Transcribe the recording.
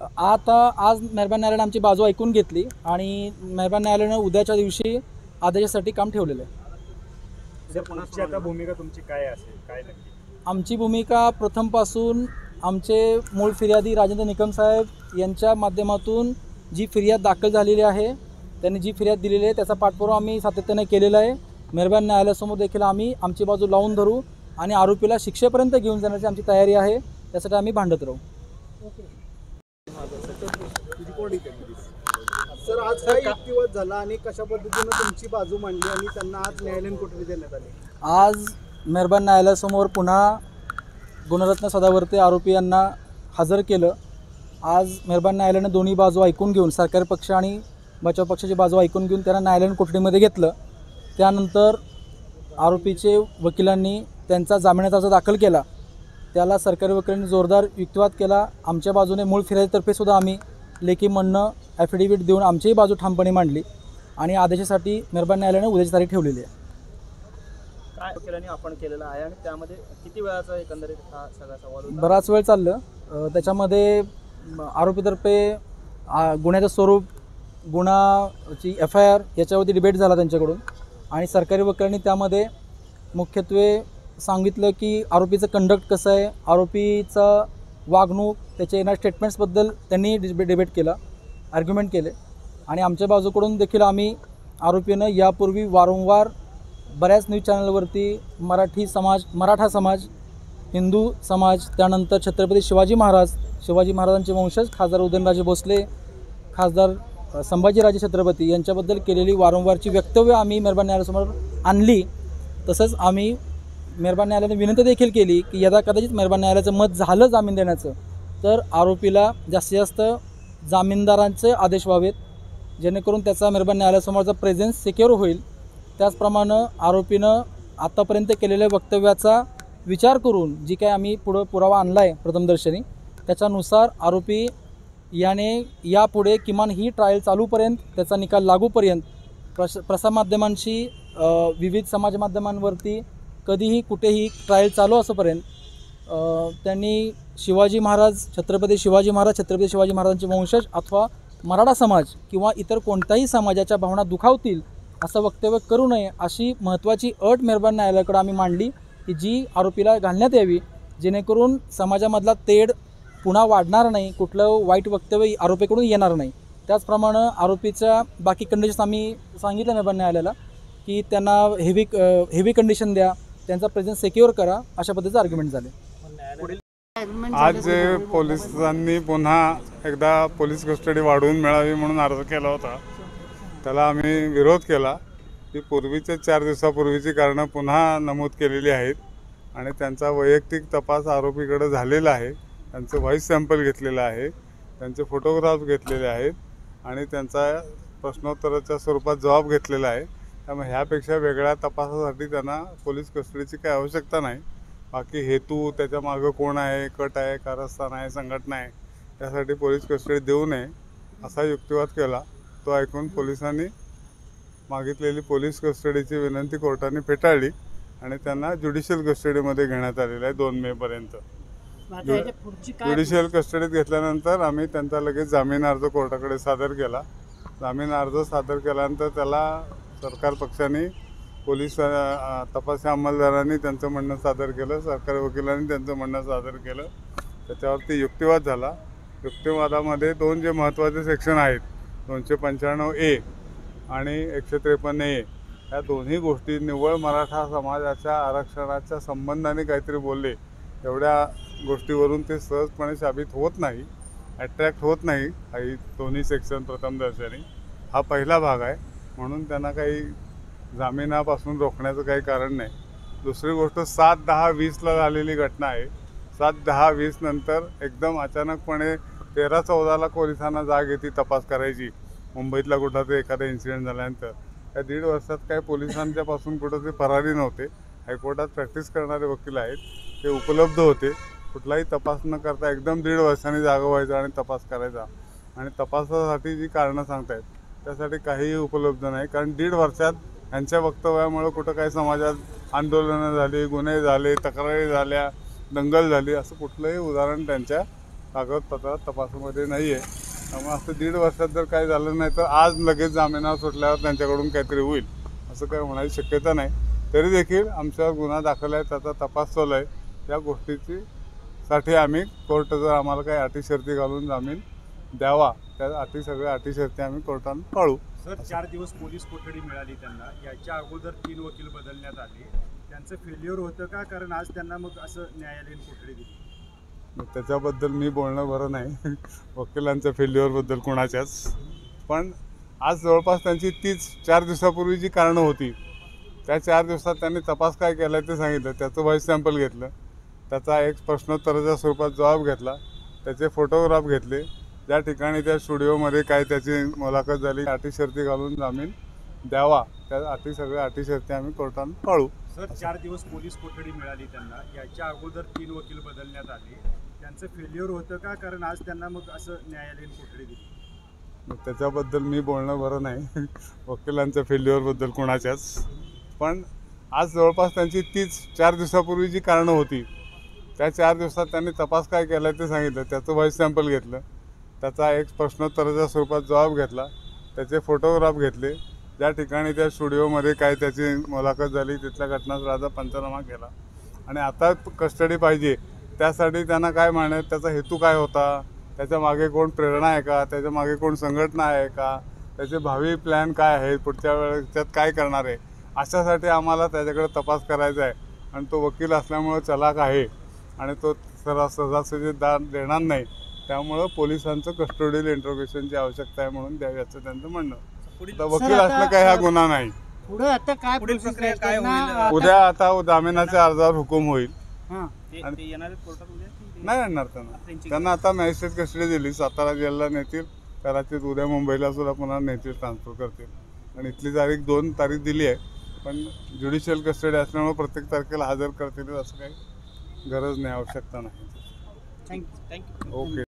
आता आज मेहरबान न्यायालयाने आमची बाजू ऐकून घेतली आणि मेहरबान न्यायालयाने उद्याच्या दिवशी आदेशासाठी काम ठेवलेलं आहे. पुढची आता भूमिका तुमची काय असेल, काय नक्की? आमची भूमिका प्रथमपासून आमचे मूळ फिर्यादी राजेंद्र निकम साहेब यांच्या माध्यमातून जी फिर्याद दाखल झालेली आहे, त्यांनी जी फिर्याद दिलेली आहे त्याचा पाठपुरावा आम्ही सातत्याने केलेला आहे. मेहरबान न्यायालयासमोर देखील आम्ही आमची बाजू लावून धरू आणि आरोपीला शिक्षेपर्यंत घेऊन जाण्याची आमची तयारी आहे. त्यासाठी आम्ही भांडत राहू. सर, आज काय युक्तिवाद झाला आणि कशा पद्धतीने तुमची बाजू मांडली आणि त्यांना आज न्यायालयीन कोठडी देण्यात आली? आज मेहरबान न्यायालयासमोर पुन्हा गुणरत्न सदावर्ते आरोपी यांना हजर केलं. आज मेहरबान न्यायालयाने दोन्ही बाजू ऐकून घेऊन, सरकारी पक्ष आणि बचाव पक्षाची बाजू ऐकून घेऊन त्यांना न्यायालयीन कोठडीमध्ये घेतलं. त्यानंतर आरोपीचे वकिलांनी त्यांचा जामिनाचा अर्ज दाखल केला. त्याला सरकारी वकिलांनी जोरदार युक्तिवाद केला. आमच्या बाजूने मूळ फिर्यादीतर्फे सुद्धा आम्ही लेखी म्हणणं ॲफिडेविट देऊन आमचीही बाजू ठामपणे मांडली आणि आदेशासाठी मेहरबान न्यायालयाने उद्याची तारीख ठेवलेली आहे. काय वकिलांनी आपण केलेलं आहे आणि त्यामध्ये किती वेळाचा एकंदरीत हा सगळा सवाल होता? बराच वेळ चाललं. त्याच्यामध्ये आरोपीतर्फे गुन्ह्याचं स्वरूप, गुन्हाची FIR याच्यावरती डिबेट झाला त्यांच्याकडून आणि सरकारी वकिलांनी त्यामध्ये मुख्यत्वे सांगितलं की आरोपीचं कंडक्ट कसं आहे, आरोपीचं वागणूक, त्याचे येणाऱ्या स्टेटमेंट्सबद्दल त्यांनी डिबेट केला, आर्ग्युमेंट केले. आणि आमच्या बाजूकडून देखील आम्ही आरोपीनं यापूर्वी वारंवार बऱ्याच न्यूज चॅनलवरती मराठी समाज, मराठा समाज, हिंदू समाज, त्यानंतर छत्रपती शिवाजी महाराजांचे वंशज खासदार उदयनराजे भोसले, खासदार संभाजीराजे छत्रपती यांच्याबद्दल केलेली वारंवारची वक्तव्य आम्ही मेहरबान न्यायालयासमोर आणली. तसंच आम्ही मेहरबान न्यायालयाने विनंती देखील केली की यदा कदाचित मेहरबान न्यायालयाचं मत झालं जामीन देण्याचं तर आरोपीला जास्तीत जास्त जामीनदारांचे आदेश व्हावेत, जेणेकरून त्याचा मेहरबान न्यायालयासमोरचा प्रेझेन्स सिक्युअर होईल. त्याचप्रमाणे आरोपीनं आत्तापर्यंत केलेल्या वक्तव्याचा विचार करून जी काय आम्ही पुरावा आणला आहे प्रथमदर्शनी, त्याच्यानुसार आरोपी याने यापुढे किमान ही ट्रायल चालूपर्यंत, त्याचा निकाल लागूपर्यंत प्रसारमाध्यमांशी, विविध समाजमाध्यमांवरती कधीही कुठेही ट्रायल चालू असेपर्यंत त्यांनी छत्रपती शिवाजी महाराजांचे वंशज अथवा मराठा समाज किंवा इतर कोणत्याही समाजाच्या भावना दुखावतील असं वक्तव्य करू नये, अशी महत्त्वाची अट मेहरबान न्यायालयाकडे आम्ही मांडली की जी आरोपीला घालण्यात यावी, जेणेकरून समाजामधला तेढ पुन्हा वाढणार नाही, कुठलं वाईट वक्तव्य आरोपीकडून येणार नाही. त्याचप्रमाणे आरोपीच्या बाकी कंडिशन्स आम्ही सांगितलं मेहरबान न्यायालयाला की त्यांना हेवी कंडिशन द्या, त्यांचा प्रेझेन्स सिक्युअर करा, अशा पद्धतीचं आर्ग्युमेंट झाले. आज पोलिसांनी पुन्हा एकदा पोलीस कस्टडी वाढवून मिळावी म्हणून अर्ज केला होता. त्याला आम्ही विरोध केला की पूर्वीच्या 4 दिवसापूर्वीची कारणं पुन्हा नमूद केलेली आहेत आणि त्यांचा वैयक्तिक तपास आरोपीकडे झालेला आहे. त्यांचं व्हॉईस सॅम्पल घेतलेलं आहे, त्यांचे फोटोग्राफ घेतलेले आहेत आणि त्यांचा प्रश्नोत्तराच्या स्वरूपात जबाब घेतलेला आहे. त्यामुळे ह्यापेक्षा वेगळ्या तपासासाठी त्यांना पोलीस कस्टडीची काही आवश्यकता नाही. बाकी हेतू, त्याच्या मागं कोण आहे, कट आहे, कारस्थान आहे, संघटना आहे, त्यासाठी पोलीस कस्टडी देऊ नये असा युक्तिवाद केला. तो ऐकून पोलिसांनी मागितलेली पोलीस कस्टडीची विनंती कोर्टाने फेटाळली आणि त्यांना ज्युडिशियल कस्टडीमध्ये घेण्यात आलेलं आहे 2 मेपर्यंत. ज्युडिशियल कस्टडीत घेतल्यानंतर आम्ही त्यांचा लगेच जामीन अर्ज कोर्टाकडे सादर केला. जामीन अर्ज सादर केल्यानंतर त्याला सरकार पक्षाने, पोलीस तपासी अंमलदारांनी त्यांचं म्हणणं सादर केलं, सरकारी वकिलांनी त्यांचं म्हणणं सादर केलं. त्याच्यावरती युक्तिवाद झाला. युक्तिवादामध्ये 2 जे महत्त्वाचे सेक्शन आहेत, 295A आणि 153A, या दोन्ही गोष्टी निव्वळ मराठा समाजाच्या आरक्षणाच्या संबंधाने काहीतरी बोलले, एवढ्या गोष्टीवरून ते सहजपणे साबित होत नाही, अट्रॅक्ट होत नाही. काही दोन्ही सेक्शन प्रथमदर्शनी हा पहिला भाग आहे, म्हणून त्यांना काही जामिनापासून रोखण्याचं काही कारण नाही. दुसरी गोष्ट 7/10/20ला झालेली घटना आहे. 7/10/20 नंतर एकदम अचानकपणे 13/14ला पोलिसांना जाग येते तपास करायची. मुंबईतला कुठं एखादा इन्सिडेंट झाल्यानंतर या 1.5 वर्षात काय पोलिसांच्यापासून कुठं ते फरारी नव्हते. हायकोर्टात प्रॅक्टिस करणारे वकील आहेत, ते उपलब्ध होते. कुठलाही तपास न करता एकदम 1.5 वर्षांनी जागा व्हायचा आणि तपास करायचा. आणि तपासासाठी जी कारणं सांगतायत त्यासाठी काहीही उपलब्ध नाही, कारण 1.5 वर्षात यांच्या वक्तव्यामुळे कुठं काही समाजात आंदोलनं झाली, गुन्हे झाले, तक्रारी झाल्या, दंगल झाली, असं कुठलंही उदाहरण त्यांच्या कागदपत्र तपासामध्ये नाही आहे. त्यामुळे असं 1.5 वर्षात जर काही झालं नाही तर आज लगेच जामिनावर सुटल्यावर त्यांच्याकडून काहीतरी होईल असं काही होण्याची शक्यता नाही. तरी देखील आमच्यावर गुन्हा दाखल आहे, त्याचा तपास चालू आहे. या गोष्टीची साठी आम्ही कोर्ट जर आम्हाला काही अटी शर्ती घालून जामीन द्यावा, त्या सगळ्या अटी शर्ती आम्ही कोर्टाने पाळू. सर 4 दिवस पोलीस कोठडी मिळाली त्यांना. याच्या अगोदर 3 वकील बदलण्यात आले. त्यांचं फेल्युअर होतं का? कारण आज त्यांना मग असं न्यायालयीन कोठडी दिली. मग त्याच्याबद्दल मी बोलणं बरं नाही वकिलांच्या फेल्युअरबद्दल कोणाच्याच. पण आज जवळपास त्यांची 4 दिवसापूर्वी जी कारणं होती त्या 4 दिवसात त्यांनी तपास काय केला ते सांगितलं. त्याचं व्हॉईस सॅम्पल घेतलं, त्याचा एक प्रश्नोत्तराच्या स्वरूपात जबाब घेतला, त्याचे फोटोग्राफ घेतले, ज्या ठिकाणी त्या स्टुडिओमध्ये काय त्याची मुलाखत झाली, अटी शर्ती घालून जामीन द्यावा, त्या सगळ्या अटी शर्ती आम्ही कोर्टाने पाळू. सर 4 दिवस पोलीस कोठडी मिळाली त्यांना. याच्या अगोदर 3 वकील बदलण्यात आले. त्यांचं फेल्युअर होतं का? कारण आज त्यांना मग असं न्यायालयीन कोठडी दिली. मग त्याच्याबद्दल मी बोलणं बरं नाही वकिलांच्या फेल्युअरबद्दल कोणाच्याच. पण आज जवळपास त्यांची 4 दिवसापूर्वी जी कारणं होती त्या 4 दिवसात त्यांनी तपास काय केला ते सांगितलं. त्याचं व्हॉईस सॅम्पल घेतलं, त्याचा एक प्रश्नोत्तराच्या स्वरूपात जबाब घेतला, त्याचे फोटोग्राफ घेतले, ज्या ठिकाणी त्या स्टुडिओमध्ये काय त्याची मुलाखत झाली तिथल्या घटनास्थळाचा पंचनामा केला. आणि आता कस्टडी पाहिजे त्यासाठी त्यांना काय म्हणत, त्याचा हेतू काय होता, त्याच्या मागे कोण प्रेरणा आहे का, त्याच्या मागे कोण संघटना आहे का, त्याचे भावी प्लॅन काय आहे, पुढच्या वेळेस त्यात काय करणार आहे, अशासाठी आम्हाला त्याच्याकडे तपास करायचा आहे. आणि तो वकील असल्यामुळं चलाक आहे आणि तो सहजासहजी देणार नाही. त्यामुळं पोलिसांचं कस्टोडियल इंट्रोगेशनची आवश्यकता आहे म्हणून द्याव्याचं त्यांचं म्हणणं. तर वकील असणं काय हा गुन्हा नाही. पुढे आता काय पुढील process प्रक्रिया आहे? काय त्यांना होईल? उद्या आता जामिनाच्या अर्जावर हुकूम होईल. हां. ते येणार आहेत कोर्टात उद्या की ते- नाही आणणार त्यांना आता मॅजिस्ट्रेट कस्टडी दिली, सातारा जेलला नेतील, कदाचित उद्या मुंबईला सुद्धा पुन्हा नेतील, ट्रान्सफर करतील. आणि इथली 2 तारीख दिली आहे, पण ज्युडिशियल कस्टडी असल्यामुळे प्रत्येक तारखेला हजर करतील असं काही गरज नाही, आवश्यकता नाही. थँक्यू. थँक्यू. ओके.